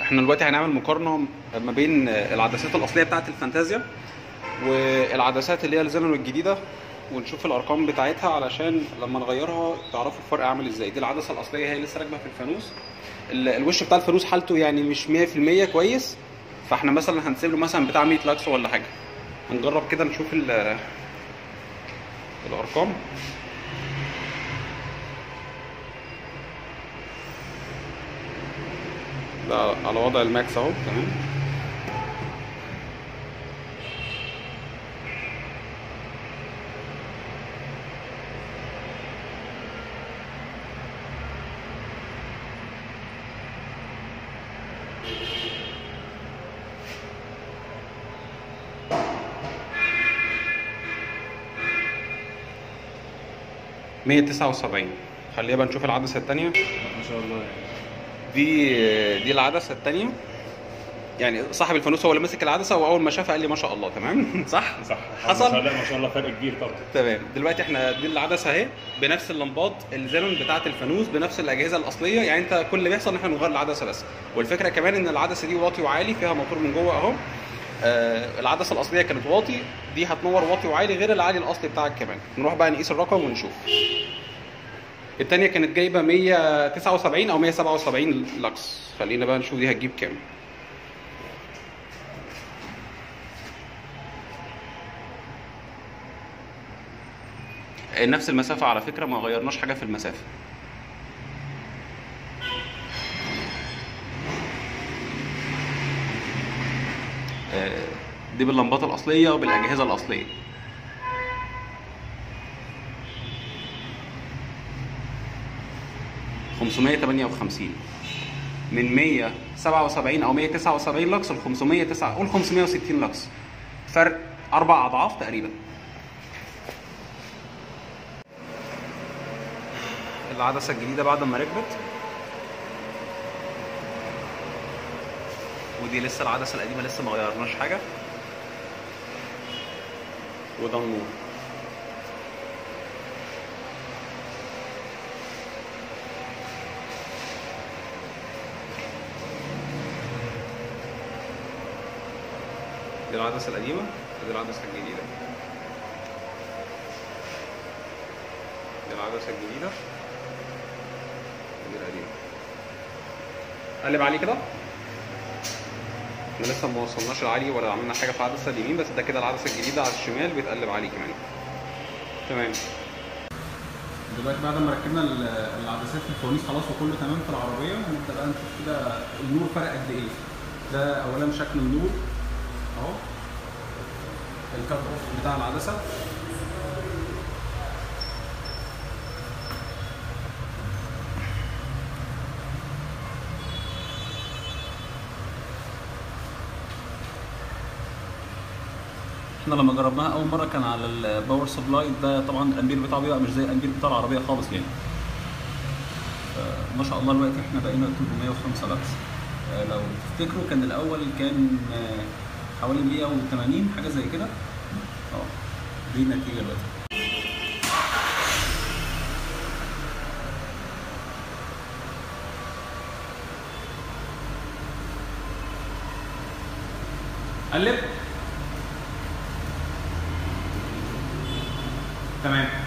احنا دلوقتي هنعمل مقارنه ما بين العدسات الاصليه بتاعه الفانتازيا والعدسات اللي هي الزينون الجديده، ونشوف الارقام بتاعتها علشان لما نغيرها تعرفوا الفرق عامل ازاي. دي العدسه الاصليه هي لسه راكبه في الفانوس. الوش بتاع الفانوس حالته يعني مش 100% كويس، فاحنا مثلا هنسيب له مثلا بتاع 100 لكس ولا حاجه. هنجرب كده نشوف الارقام. ده على وضع الماكس اهو. تمام. مية تسعة وسبعين. خلينا بقى نشوف العدسة التانية. ما شاء الله يعني. دي العدسة التانية. يعني صاحب الفانوس هو اللي مسك العدسة، وأول ما شافها قال لي ما شاء الله. تمام. صح؟ صح. حصل؟ ما شاء الله فرق كبير طبعا. تمام. دلوقتي احنا دي العدسة اهي بنفس اللمبات الزينون بتاعة الفانوس بنفس الأجهزة الأصلية. يعني أنت كل اللي بيحصل إن احنا بنغير العدسة بس. والفكرة كمان إن العدسة دي واطي وعالي، فيها موتور من جوه أهو. العدسة الأصلية كانت واطي، دي هتنور واطي وعالي غير العالي الأصلي بتاعك كمان. نروح بقى نقيس الرقم ونشوف. التانية كانت جايبة 179 أو 177 لكس. خلينا بقى نشوف دي هتجيب كام. نفس المسافة على فكرة، ما غيرناش حاجة في المسافة. دي باللمبات الأصلية وبالأجهزة الأصلية. خمسمية تمانية وخمسين من 177 أو 179 لكس ل 509 قول 560 لكس، فرق 4 أضعاف تقريبا. العدسة الجديدة بعد ما ركبت، ودي لسه العدسة القديمة لسه ما غيرناش حاجة. وده النور. دي العدسة القديمة ودي العدسة الجديدة. دي العدسة الجديدة ودي القديمة. قلب عليه كده. احنا لسه ما وصلناش العالي ولا عملنا حاجة في العدسة اليمين، بس ده كده العدسة الجديدة على الشمال بيتقلب عليه كمان. تمام. دلوقتي بعد ما ركبنا العدسات في الفوانيس خلاص وكله تمام في العربية، هنبدأ بقى نشوف كده النور فرق قد ايه. ده أولا شكل النور اهو، الكات اوف بتاع العدسة. احنا لما جربناها اول مره كان على الباور سبلاي ده، طبعا الامبير بتاعه بيبقى مش زي الامبير بتاع العربيه خالص يعني. ما شاء الله دلوقتي احنا بقينا 305 لكس. لو تفتكروا كان الاول كان حوالي 180 حاجه زي كده. دي النتيجه دلوقتي. قلب. تمام.